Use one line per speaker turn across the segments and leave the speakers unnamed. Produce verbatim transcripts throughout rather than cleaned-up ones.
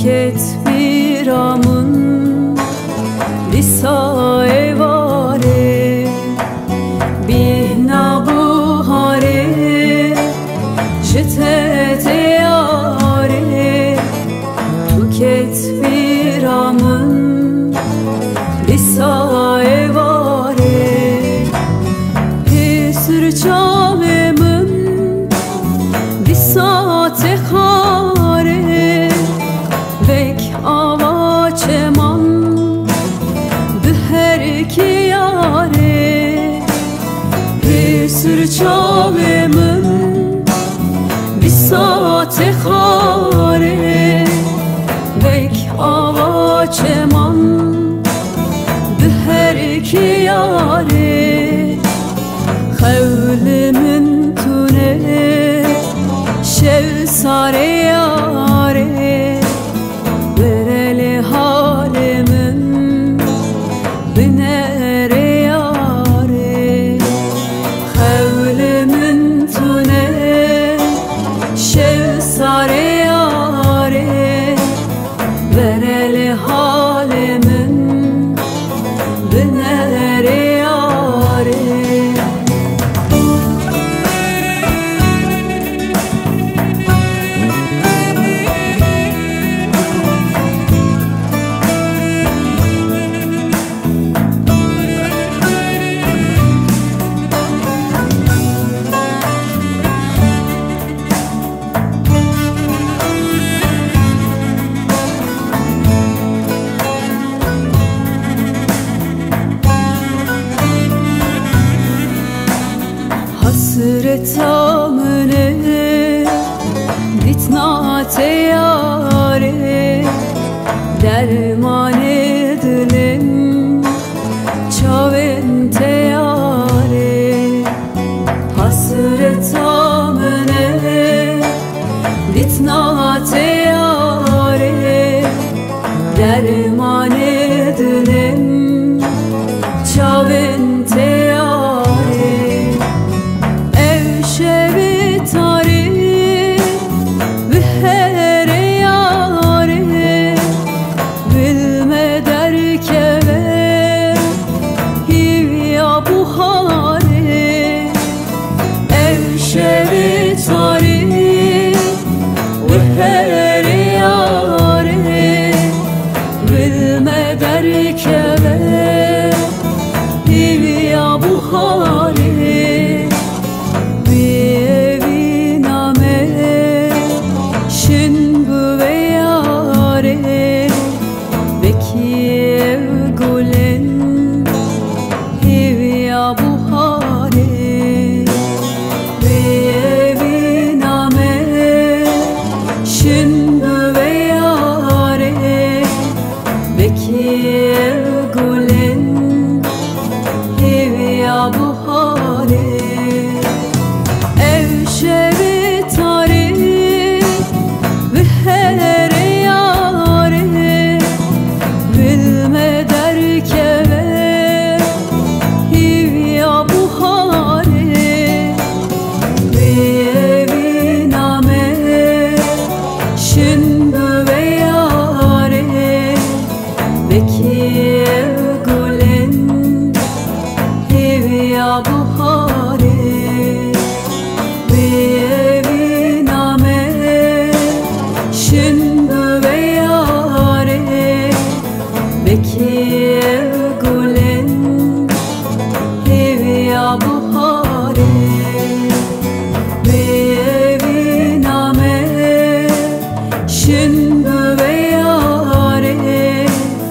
Tuket biramın Lisa evare Bihna buhare Jete teyare Tuket biramın Lisa evare Hesr çavemin Lisa tehare Vek ava çeman Büher ki yare Hesr çavemin Lisa tehare Vek ava çeman Büher ki yare Xevlimin tune Şev sare yare Vereli halimin Binere yare Xevlimin tune Şev sare yare Vereli halimin Binere yare Hasret amine Ditna teyare Dermane dilim Çavin teyare Hasret amine Ditna teyare Dermane dilim Çavin teyare Şevi tari Bühere yare Bilme derkeve Hivya buhare Ev şevi tari Bühere yare Bilme derkeve Hivya buhare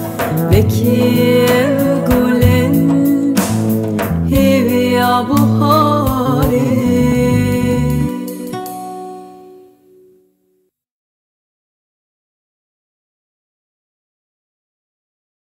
Bu